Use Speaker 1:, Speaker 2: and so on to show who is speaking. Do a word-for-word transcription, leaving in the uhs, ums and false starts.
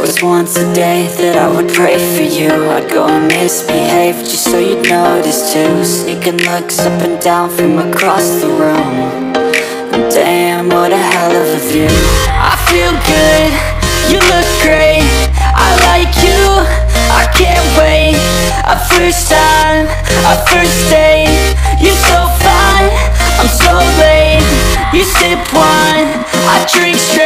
Speaker 1: was once a day that I would pray for you. I'd go and misbehave just so you'd notice too. Sneaking looks up and down from across the room. And damn, what a hell of a view. I feel good, you look great, I like you, I can't wait. A first time, a first date, you're so fine, I'm so late. You sip wine, I drink straight.